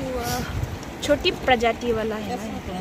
छोटी प्रजाति वाला है।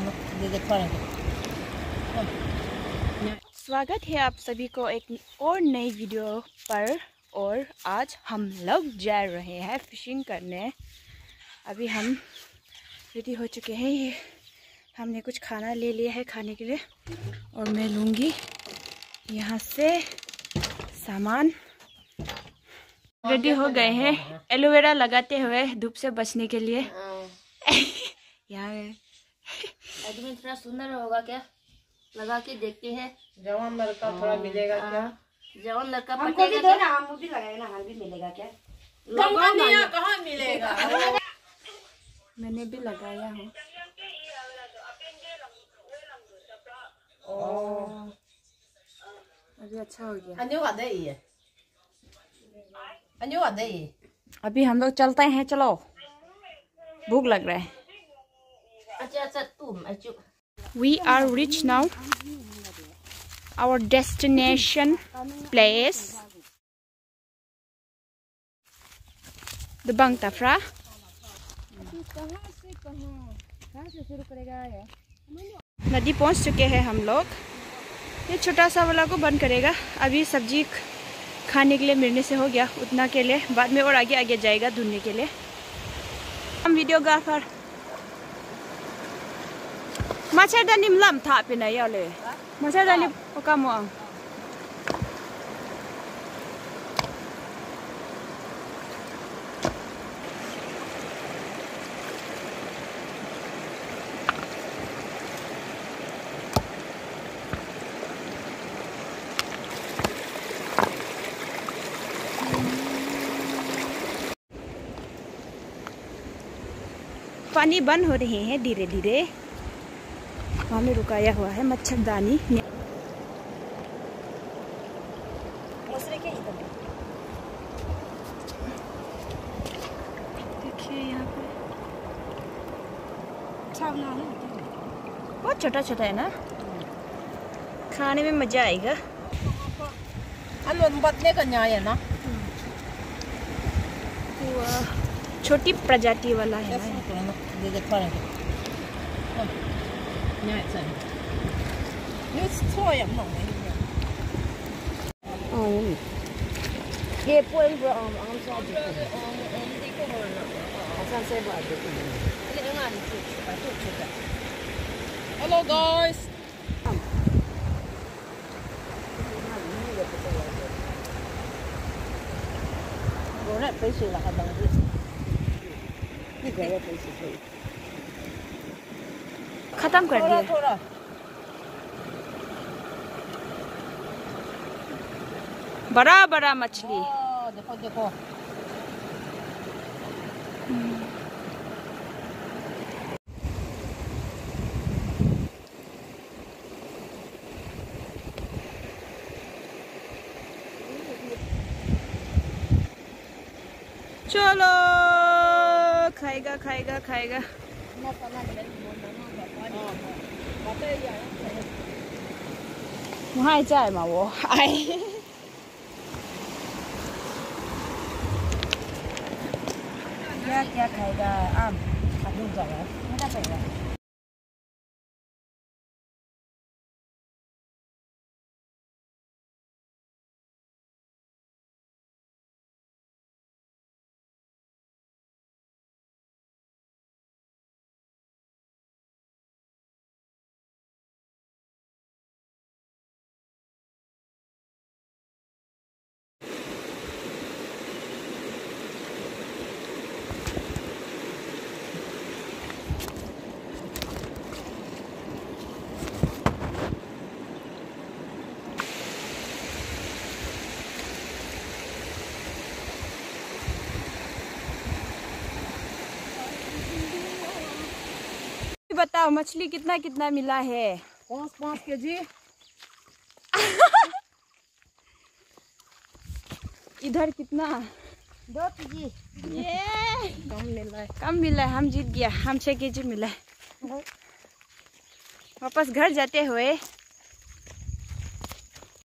स्वागत है आप सभी को एक और नई वीडियो पर। और आज हम लोग जा रहे हैं फिशिंग करने। अभी हम रेडी हो चुके हैं। ये हमने कुछ खाना ले लिया है खाने के लिए, और मैं लूँगी यहाँ से सामान। रेडी हो गए हैं एलोवेरा लगाते हुए धूप से बचने के लिए। यहाँ थोड़ा सुंदर होगा क्या, लगा के देखते हैं। जवान लड़का थोड़ा मिलेगा क्या? जवान लड़का हमको भी दो ना, हम भी लगाए ना, हम भी मिलेगा क्या? कहाँ मिलेगा? मैंने भी लगाया हूँ। अभी अच्छा हो गया। अभी हम लोग चलते हैं, चलो भूख लग रहा है। We are rich now. Our destination place, the Bang Tafra. नदी पहुंच चुके हैं हम लोग। ये छोटा सा वाला को बंद करेगा। अभी सब्जी खाने के लिए मिलने से हो गया उतना के लिए, बाद में और आगे आगे जाएगा ढूंढने के लिए। हम वीडियोग्राफर मच्छरदानी लम था पे नहीं आले मच्छरदानी पका मुआ पानी बंद हो रहे हैं धीरे धीरे। वहाँ में रुकाया हुआ है मच्छरदानी। देखिए यहाँ पे बहुत छोटा छोटा है ना, खाने में मजा आएगा। ना छोटी प्रजाति वाला है ना। Hello guys. खत्म कर दिया। थोड़ा बड़ा बड़ा मछली। देखो देखो। चलो खाएगा खाएगा खाएगा। वहाँ जाए मा वो आए। क्या खाएगा? आम खाने जाएगा, क्या खाएगा? बताओ मछली कितना कितना मिला है? 5 केजी। इधर कितना? 2 केजी। ये कम मिला है। हम जीत गया, हम 6 केजी मिला है। वापस घर जाते हुए